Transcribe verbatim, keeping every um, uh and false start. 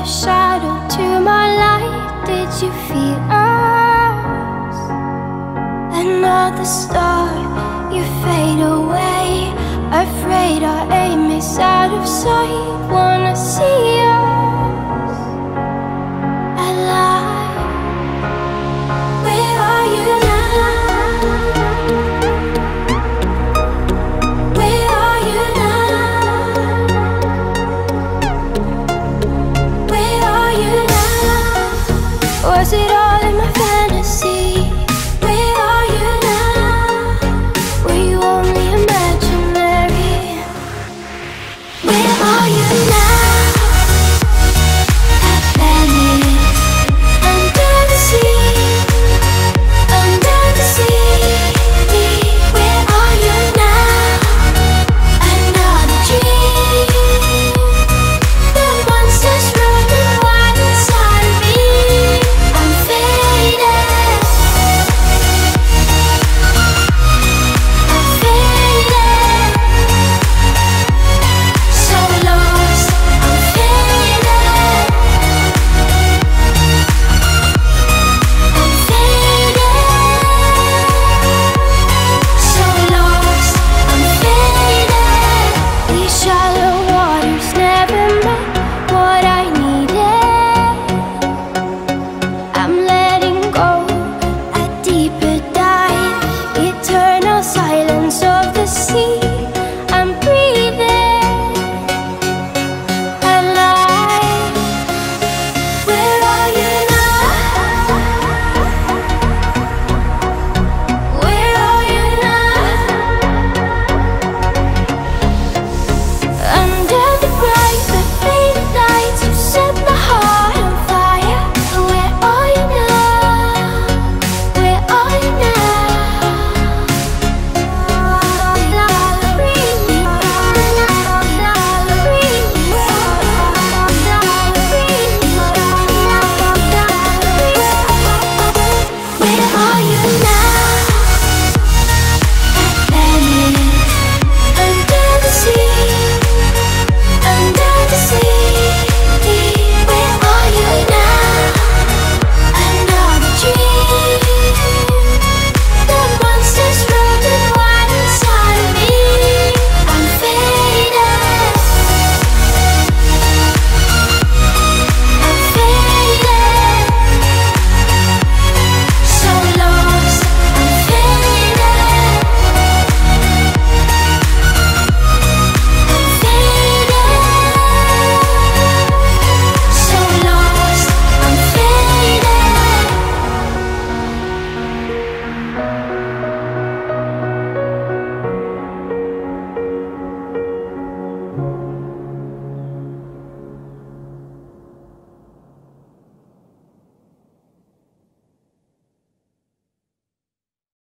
shadow to my light. Did you feel us? Another star, you fade away. Afraid our aim is out of sight. Wanna see us alive. Where are you now? Where are you now? Where are you now? Was it all in my fantasy?